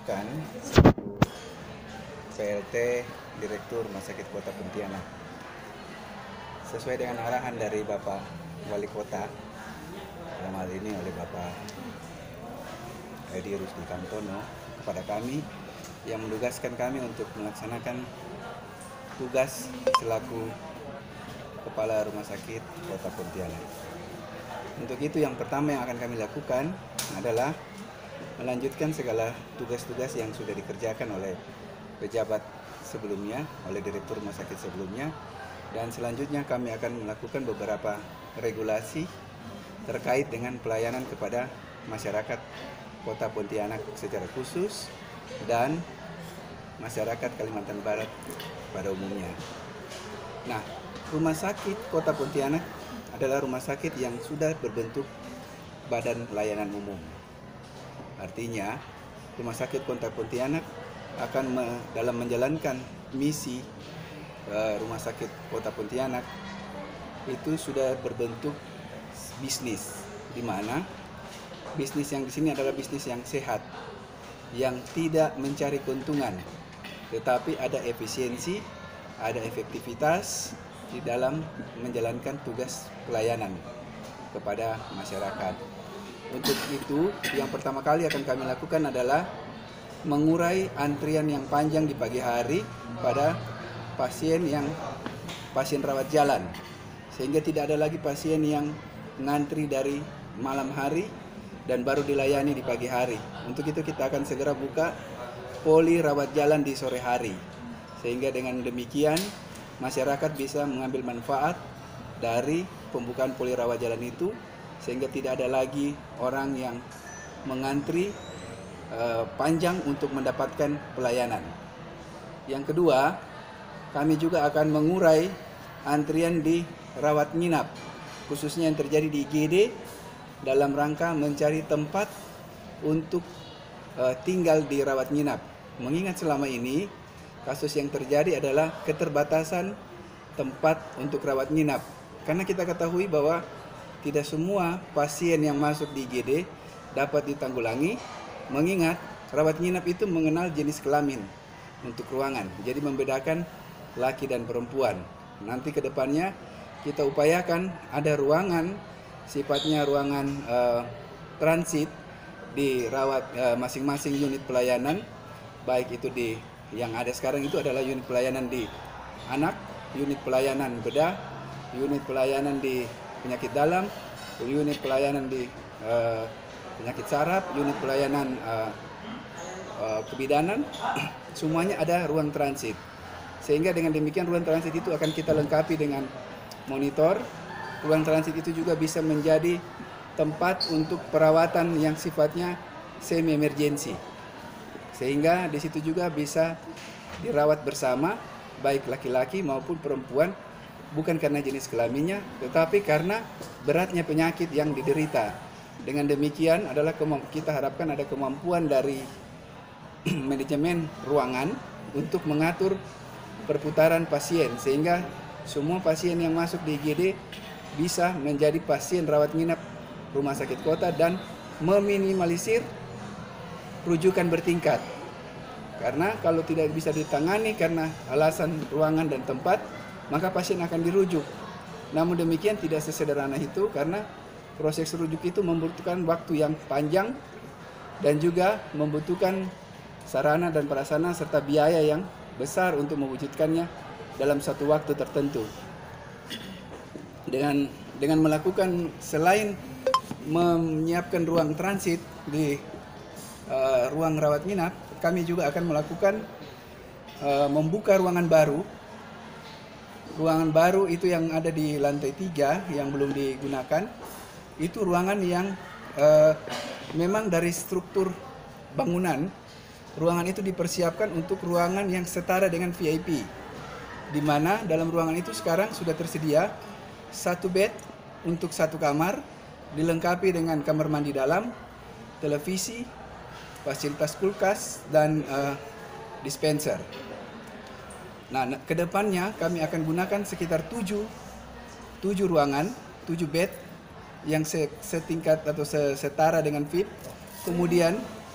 lakukan selaku PLT Direktur Rumah Sakit Kota Pontianak. Sesuai dengan arahan dari Bapak Wali Kota, dalam hal ini oleh Bapak Edi Rusdi Kamtono, kepada kami yang menugaskan kami untuk melaksanakan tugas selaku Kepala Rumah Sakit Kota Pontianak. Untuk itu yang pertama yang akan kami lakukan adalah melanjutkan segala tugas-tugas yang sudah dikerjakan oleh pejabat sebelumnya, oleh Direktur Rumah Sakit sebelumnya, dan selanjutnya kami akan melakukan beberapa regulasi terkait dengan pelayanan kepada masyarakat Kota Pontianak secara khusus dan masyarakat Kalimantan Barat pada umumnya. Nah, Rumah Sakit Kota Pontianak adalah rumah sakit yang sudah berbentuk badan layanan umum. Artinya, Rumah Sakit Kota Pontianak akan dalam menjalankan misi Rumah Sakit Kota Pontianak itu sudah berbentuk bisnis, di mana bisnis yang di sini adalah bisnis yang sehat, yang tidak mencari keuntungan, tetapi ada efisiensi, ada efektivitas di dalam menjalankan tugas pelayanan kepada masyarakat. Untuk itu, yang pertama kali akan kami lakukan adalah mengurai antrian yang panjang di pagi hari pada pasien rawat jalan, sehingga tidak ada lagi pasien yang ngantri dari malam hari dan baru dilayani di pagi hari. Untuk itu kita akan segera buka poli rawat jalan di sore hari, sehingga dengan demikian masyarakat bisa mengambil manfaat dari pembukaan poli rawat jalan itu, sehingga tidak ada lagi orang yang mengantri panjang untuk mendapatkan pelayanan. Yang kedua, kami juga akan mengurai antrian di rawat nginap, khususnya yang terjadi di IGD, dalam rangka mencari tempat untuk tinggal di rawat nginap. Mengingat selama ini kasus yang terjadi adalah keterbatasan tempat untuk rawat nginap, karena kita ketahui bahwa tidak semua pasien yang masuk di IGD dapat ditanggulangi, mengingat rawat nginap itu mengenal jenis kelamin untuk ruangan, jadi membedakan laki dan perempuan. Nanti ke depannya kita upayakan ada ruangan sifatnya ruangan transit di rawat masing-masing unit pelayanan, baik itu di yang ada sekarang itu adalah unit pelayanan di anak, unit pelayanan bedah, unit pelayanan di penyakit dalam, unit pelayanan di penyakit saraf, unit pelayanan kebidanan, semuanya ada ruang transit. Sehingga dengan demikian ruang transit itu akan kita lengkapi dengan monitor. Ruang transit itu juga bisa menjadi tempat untuk perawatan yang sifatnya semi emergency, sehingga di situ juga bisa dirawat bersama baik laki-laki maupun perempuan, bukan karena jenis kelaminnya, tetapi karena beratnya penyakit yang diderita. Dengan demikian adalah kita harapkan ada kemampuan dari manajemen ruangan untuk mengatur perputaran pasien, sehingga semua pasien yang masuk di IGD bisa menjadi pasien rawat nginap rumah sakit kota dan meminimalisir rujukan bertingkat. Karena kalau tidak bisa ditangani karena alasan ruangan dan tempat, maka pasien akan dirujuk. Namun demikian tidak sesederhana itu, karena proses rujuk itu membutuhkan waktu yang panjang dan juga membutuhkan sarana dan prasarana serta biaya yang besar untuk mewujudkannya dalam satu waktu tertentu. Dengan melakukan, selain menyiapkan ruang transit di ruang rawat nginap, kami juga akan melakukan membuka ruangan baru. Ruangan baru itu yang ada di lantai 3 yang belum digunakan. Itu ruangan yang memang dari struktur bangunan, ruangan itu dipersiapkan untuk ruangan yang setara dengan VIP, di mana dalam ruangan itu sekarang sudah tersedia satu bed untuk satu kamar, dilengkapi dengan kamar mandi dalam, televisi, fasilitas kulkas, dan dispenser. Nah, kedepannya kami akan gunakan sekitar 7 ruangan, 7 bed yang setingkat atau setara dengan VIP. Kemudian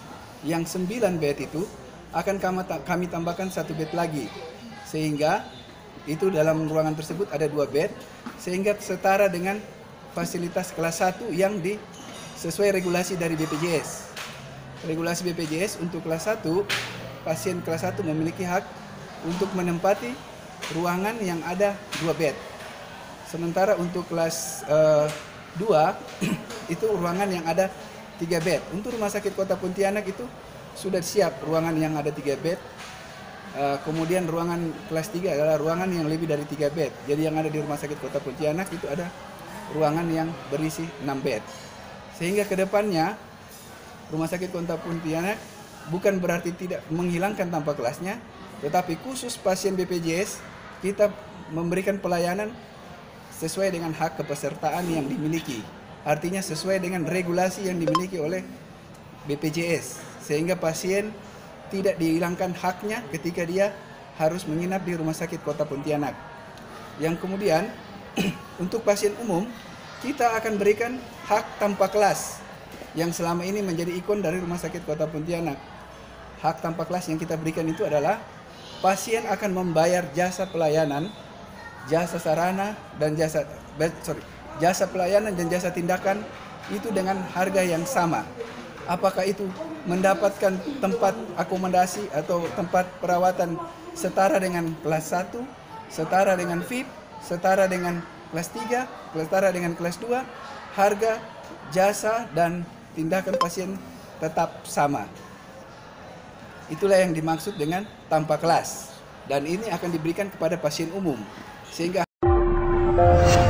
yang 9 bed itu akan kami tambahkan 1 bed lagi, sehingga itu dalam ruangan tersebut ada 2 bed, sehingga setara dengan fasilitas kelas 1 yang sesuai regulasi dari BPJS. Regulasi BPJS untuk kelas 1, pasien kelas 1 memiliki hak untuk menempati ruangan yang ada 2 bed. Sementara untuk kelas 2 itu ruangan yang ada 3 bed. Untuk Rumah Sakit Kota Pontianak itu sudah siap ruangan yang ada 3 bed. Kemudian ruangan kelas 3 adalah ruangan yang lebih dari 3 bed. Jadi yang ada di Rumah Sakit Kota Pontianak itu ada ruangan yang berisi 6 bed. Sehingga kedepannya Rumah Sakit Kota Pontianak bukan berarti tidak menghilangkan tanpa kelasnya, tetapi khusus pasien BPJS kita memberikan pelayanan sesuai dengan hak kepesertaan yang dimiliki. Artinya sesuai dengan regulasi yang dimiliki oleh BPJS, sehingga pasien tidak dihilangkan haknya ketika dia harus menginap di Rumah Sakit Kota Pontianak. Yang kemudian untuk pasien umum kita akan berikan hak tanpa kelas yang selama ini menjadi ikon dari Rumah Sakit Kota Pontianak. Hak tanpa kelas yang kita berikan itu adalah pasien akan membayar jasa pelayanan, jasa sarana dan jasa pelayanan dan jasa tindakan itu dengan harga yang sama. Apakah itu mendapatkan tempat akomodasi atau tempat perawatan setara dengan kelas 1, setara dengan VIP, setara dengan kelas 3, setara dengan kelas 2, harga, jasa, dan tindakan pasien tetap sama. Itulah yang dimaksud dengan tanpa kelas. Dan ini akan diberikan kepada pasien umum. Sehingga